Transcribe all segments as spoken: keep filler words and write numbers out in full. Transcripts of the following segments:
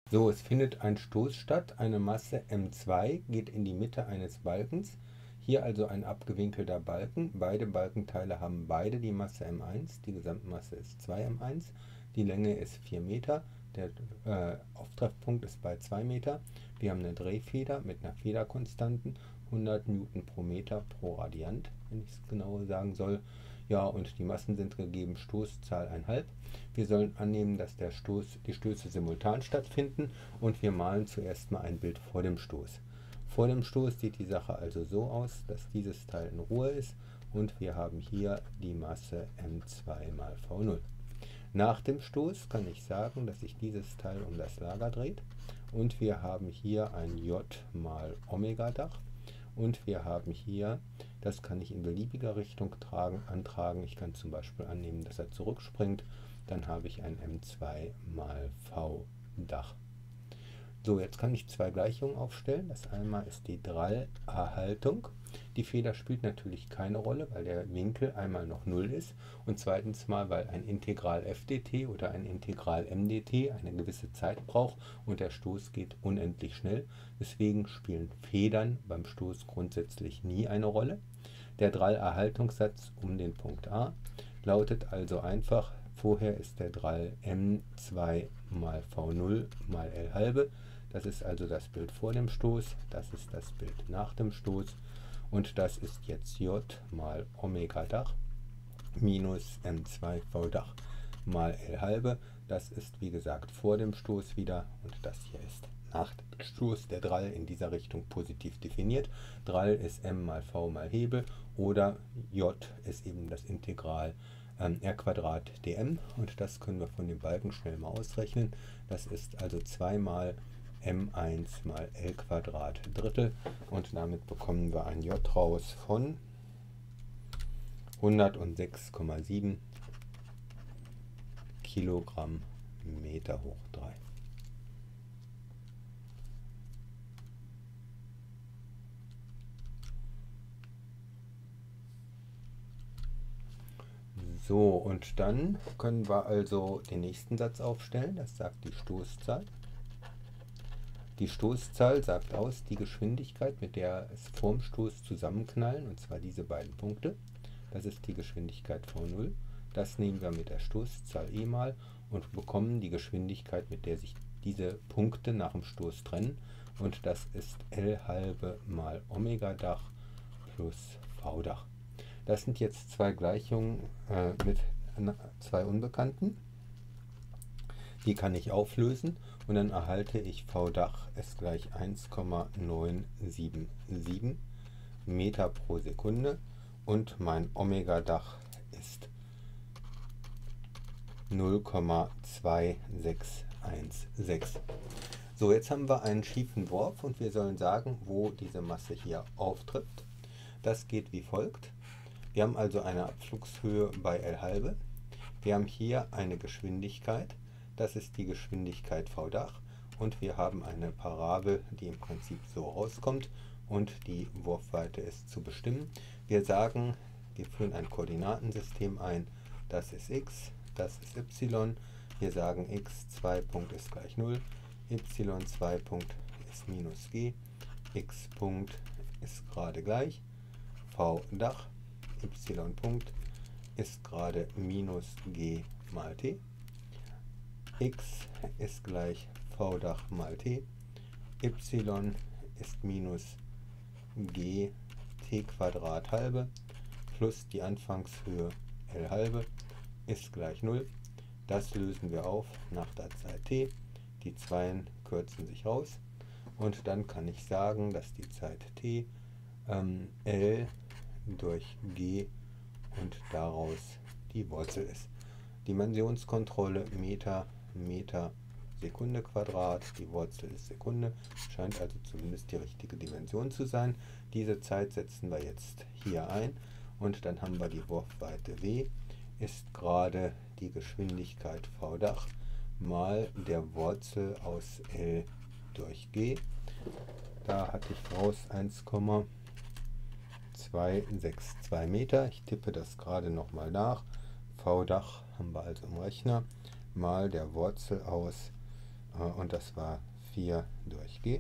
So, es findet ein Stoß statt, eine Masse M zwei geht in die Mitte eines Balkens. Hier also ein abgewinkelter Balken. Beide Balkenteile haben beide die Masse M eins, die Gesamtmasse ist zwei M eins, die Länge ist vier Meter, der äh, Auftreffpunkt ist bei zwei Meter. Wir haben eine Drehfeder mit einer Federkonstanten, hundert Newton pro Meter pro Radiant, wenn ich es genau sagen soll. Ja, und die Massen sind gegeben, Stoßzahl eins Komma fünf. Wir sollen annehmen, dass der Stoß, die Stöße simultan stattfinden, und wir malen zuerst mal ein Bild vor dem Stoß. Vor dem Stoß sieht die Sache also so aus, dass dieses Teil in Ruhe ist und wir haben hier die Masse M zwei mal V null. Nach dem Stoß kann ich sagen, dass sich dieses Teil um das Lager dreht und wir haben hier ein J mal Omega Dach. Und wir haben hier, das kann ich in beliebiger Richtung tragen, antragen. Ich kann zum Beispiel annehmen, dass er zurückspringt. Dann habe ich ein M zwei mal V Dach. So, jetzt kann ich zwei Gleichungen aufstellen. Das einmal ist die Drall-Erhaltung. Die Feder spielt natürlich keine Rolle, weil der Winkel einmal noch null ist. Und zweitens mal, weil ein Integral f dt oder ein Integral m dt eine gewisse Zeit braucht und der Stoß geht unendlich schnell. Deswegen spielen Federn beim Stoß grundsätzlich nie eine Rolle. Der Drall-Erhaltungssatz um den Punkt A lautet also einfach, vorher ist der Drall M zwei mal V null mal L halbe. Das ist also das Bild vor dem Stoß, das ist das Bild nach dem Stoß und das ist jetzt J mal Omega Dach minus M zwei V Dach mal L halbe. Das ist wie gesagt vor dem Stoß wieder und das hier ist nach dem Stoß. Der Drall in dieser Richtung positiv definiert. Drall ist M mal V mal Hebel oder J ist eben das Integral ähm, R Quadrat dm und das können wir von dem Balken schnell mal ausrechnen. Das ist also zwei mal M eins mal L Quadrat Drittel und damit bekommen wir ein J raus von hundertsechs Komma sieben Kilogramm Meter hoch drei. So, und dann können wir also den nächsten Satz aufstellen. Das sagt die Stoßzahl. Die Stoßzahl sagt aus die Geschwindigkeit, mit der es vorm Stoß zusammenknallen, und zwar diese beiden Punkte. Das ist die Geschwindigkeit V null. Das nehmen wir mit der Stoßzahl e mal und bekommen die Geschwindigkeit, mit der sich diese Punkte nach dem Stoß trennen. Und das ist L halbe mal Omega Dach plus V Dach. Das sind jetzt zwei Gleichungen äh, mit zwei Unbekannten. Die kann ich auflösen und dann erhalte ich V Dach ist gleich eins Komma neun sieben sieben Meter pro Sekunde und mein Omega Dach ist null Komma zwei sechs eins sechs. So, jetzt haben wir einen schiefen Wurf und wir sollen sagen, wo diese Masse hier auftritt. Das geht wie folgt. Wir haben also eine Abflugshöhe bei L halbe. Wir haben hier eine Geschwindigkeit. Das ist die Geschwindigkeit V Dach und wir haben eine Parabel, die im Prinzip so rauskommt und die Wurfweite ist zu bestimmen. Wir sagen, wir führen ein Koordinatensystem ein, das ist x, das ist y. Wir sagen x zwei Punkt ist gleich null, y zwei Punkt ist minus g, x Punkt ist gerade gleich V Dach, y Punkt ist gerade minus g mal t. X ist gleich V Dach mal t, y ist minus g t Quadrat halbe plus die Anfangshöhe L halbe ist gleich null. Das lösen wir auf nach der Zeit t. Die Zweien kürzen sich raus und dann kann ich sagen, dass die Zeit t ähm, L durch g und daraus die Wurzel ist. Dimensionskontrolle Meter, Meter, Sekunde Quadrat, die Wurzel ist Sekunde, scheint also zumindest die richtige Dimension zu sein. Diese Zeit setzen wir jetzt hier ein und dann haben wir die Wurfweite w, ist gerade die Geschwindigkeit V Dach mal der Wurzel aus L durch g. Da hatte ich raus eins Komma zwei sechs zwei Meter. Ich tippe das gerade nochmal nach. V Dach haben wir also im Rechner mal der Wurzel aus äh, und das war vier durch G.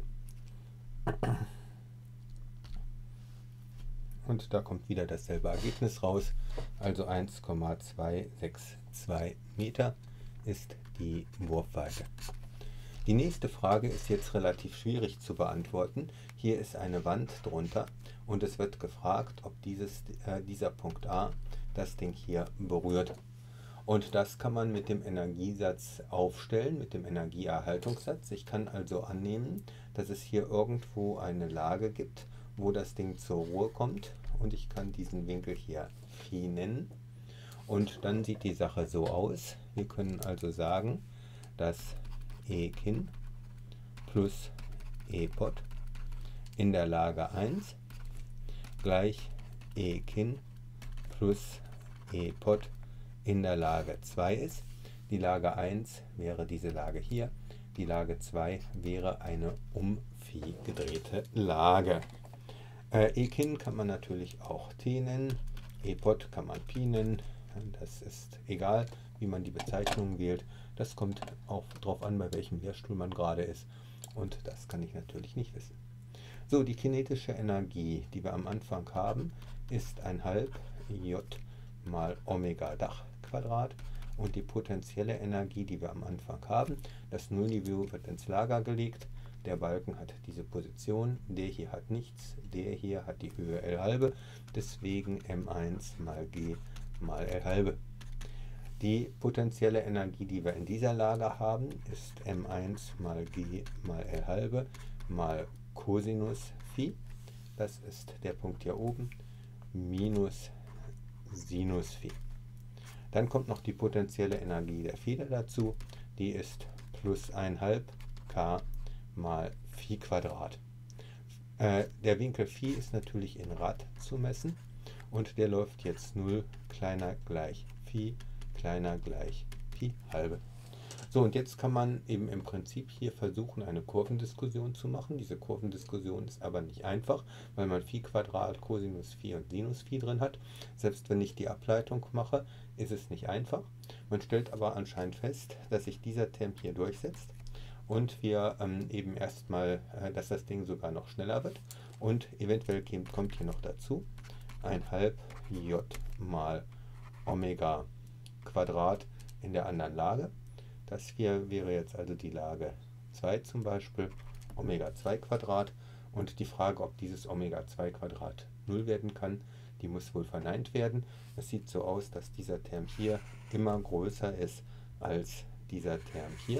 Und da kommt wieder dasselbe Ergebnis raus, also eins Komma zweihundertzweiundsechzig Meter ist die Wurfweite. Die nächste Frage ist jetzt relativ schwierig zu beantworten. Hier ist eine Wand drunter und es wird gefragt, ob dieses, äh, dieser Punkt A das Ding hier berührt. Und das kann man mit dem Energiesatz aufstellen, mit dem Energieerhaltungssatz. Ich kann also annehmen, dass es hier irgendwo eine Lage gibt, wo das Ding zur Ruhe kommt. Und ich kann diesen Winkel hier Phi nennen. Und dann sieht die Sache so aus. Wir können also sagen, dass E Kin plus E Pot in der Lage eins gleich E Kin plus E Pot in der Lage zwei ist. Die Lage eins wäre diese Lage hier, die Lage zwei wäre eine um Phi gedrehte Lage. Äh, E Kin kann man natürlich auch T nennen, E Pot kann man Pi nennen, das ist egal, wie man die Bezeichnung wählt. Das kommt auch darauf an, bei welchem Lehrstuhl man gerade ist, und das kann ich natürlich nicht wissen. So, die kinetische Energie, die wir am Anfang haben, ist ein halb J mal Omega Dachquadrat, und die potenzielle Energie, die wir am Anfang haben, das Nullniveau wird ins Lager gelegt, der Balken hat diese Position, der hier hat nichts, der hier hat die Höhe L halbe, deswegen M eins mal G mal L halbe. Die potenzielle Energie, die wir in dieser Lage haben, ist M eins mal G mal L halbe mal Cosinus Phi, das ist der Punkt hier oben, minus Sinus Phi. Dann kommt noch die potenzielle Energie der Feder dazu, die ist plus eins Komma fünf K mal Phi Quadrat. Äh, der Winkel Phi ist natürlich in Rad zu messen und der läuft jetzt null kleiner gleich Phi kleiner gleich Pi halbe. So, und jetzt kann man eben im Prinzip hier versuchen, eine Kurvendiskussion zu machen. Diese Kurvendiskussion ist aber nicht einfach, weil man Phi Quadrat, Cosinus Phi und Sinus Phi drin hat. Selbst wenn ich die Ableitung mache, ist es nicht einfach. Man stellt aber anscheinend fest, dass sich dieser Term hier durchsetzt und wir ähm, eben erstmal, äh, dass das Ding sogar noch schneller wird, und eventuell kommt hier noch dazu ein halb J mal Omega Quadrat in der anderen Lage. Das hier wäre jetzt also die Lage zwei zum Beispiel, Omega zwei Quadrat, und die Frage, ob dieses Omega zwei Quadrat null werden kann, die muss wohl verneint werden. Es sieht so aus, dass dieser Term hier immer größer ist als dieser Term hier.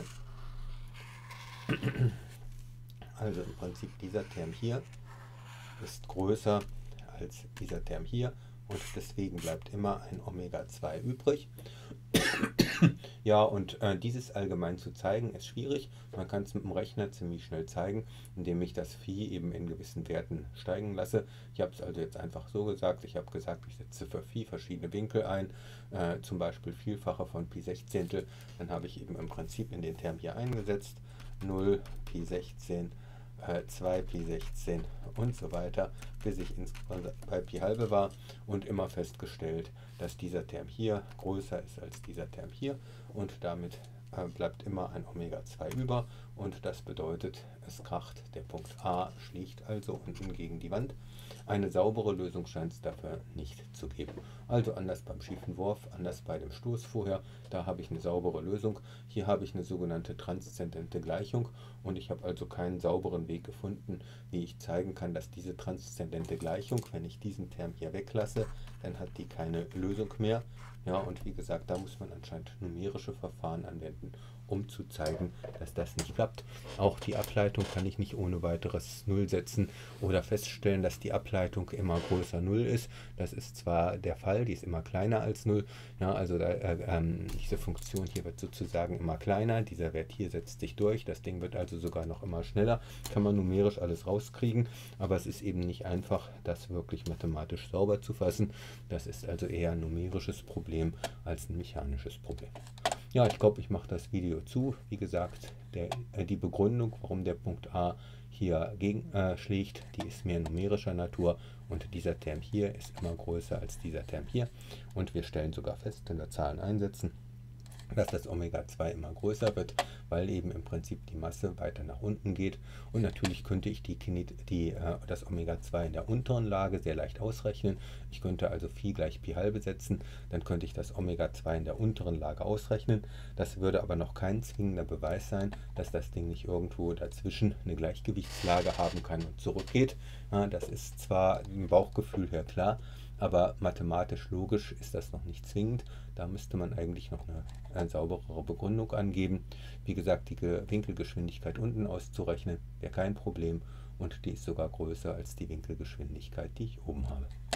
Also im Prinzip dieser Term hier ist größer als dieser Term hier, und deswegen bleibt immer ein Omega zwei übrig. Ja, und äh, dieses allgemein zu zeigen ist schwierig. Man kann es mit dem Rechner ziemlich schnell zeigen, indem ich das Phi eben in gewissen Werten steigen lasse. Ich habe es also jetzt einfach so gesagt. Ich habe gesagt, ich setze für Phi verschiedene Winkel ein, äh, zum Beispiel Vielfache von Pi Sechzehntel. Dann habe ich eben im Prinzip in den Term hier eingesetzt, null, Pi sechzehn, zwei Pi sechzehn und so weiter, bis ich insgesamt bei Pi halbe war, und immer festgestellt, dass dieser Term hier größer ist als dieser Term hier, und damit äh, bleibt immer ein Omega zwei über, und das bedeutet, es kracht, der Punkt A schlägt also unten gegen die Wand. Eine saubere Lösung scheint es dafür nicht zu geben. Also anders beim schiefen Wurf, anders bei dem Stoß vorher, da habe ich eine saubere Lösung. Hier habe ich eine sogenannte transzendente Gleichung, und ich habe also keinen sauberen Weg gefunden, wie ich zeigen kann, dass diese transzendente Gleichung, wenn ich diesen Term hier weglasse, dann hat die keine Lösung mehr. Ja, und wie gesagt, da muss man anscheinend numerische Verfahren anwenden, um zu zeigen, dass das nicht klappt. Auch die Ableitung kann ich nicht ohne weiteres Null setzen oder feststellen, dass die Ableitung immer größer Null ist. Das ist zwar der Fall, die ist immer kleiner als Null. Ja, also da, äh, ähm, diese Funktion hier wird sozusagen immer kleiner. Dieser Wert hier setzt sich durch. Das Ding wird also sogar noch immer schneller. Kann man numerisch alles rauskriegen, aber es ist eben nicht einfach, das wirklich mathematisch sauber zu fassen. Das ist also eher ein numerisches Problem als ein mechanisches Problem. Ja, ich glaube, ich mache das Video zu. Wie gesagt, der, äh, die Begründung, warum der Punkt A hier gegen, äh, schlägt, die ist mehr numerischer Natur, und dieser Term hier ist immer größer als dieser Term hier, und wir stellen sogar fest, wenn wir Zahlen einsetzen, dass das Omega zwei immer größer wird, weil eben im Prinzip die Masse weiter nach unten geht. Und natürlich könnte ich die, die, äh, das Omega zwei in der unteren Lage sehr leicht ausrechnen. Ich könnte also Phi gleich Pi halbe setzen, dann könnte ich das Omega zwei in der unteren Lage ausrechnen. Das würde aber noch kein zwingender Beweis sein, dass das Ding nicht irgendwo dazwischen eine Gleichgewichtslage haben kann und zurückgeht. Ja, das ist zwar im Bauchgefühl her klar, aber mathematisch logisch ist das noch nicht zwingend. Da müsste man eigentlich noch eine, eine sauberere Begründung angeben. Wie gesagt, die Winkelgeschwindigkeit unten auszurechnen, wäre kein Problem und die ist sogar größer als die Winkelgeschwindigkeit, die ich oben habe.